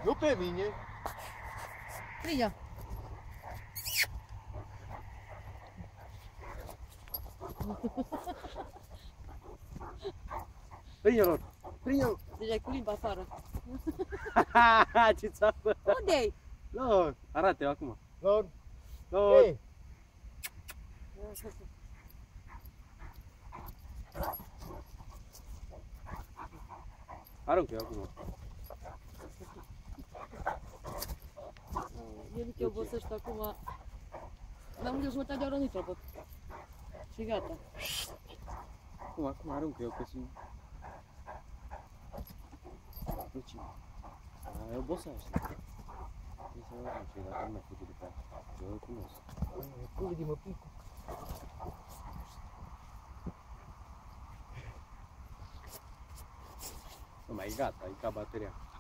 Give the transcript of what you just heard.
Nu pe mine. Prinde-o. Prinde-l, prinde-l. Deja e cu limba afară. Ce țapă. Unde-i? Lor, arată-o acum. Lor. Lor. Ei. Aruncă-o acum. El te obosește acum. Mai mult de jumătate de oră nu-i trebuie. Și gata. Acum aruncă-o că sunt... Deci, e oboseaște. Trebuie să arunce, dacă nu mai fuge după aia. Eu îl cunosc. Curge de mă picu. Nu mai e gata, e ca bateria.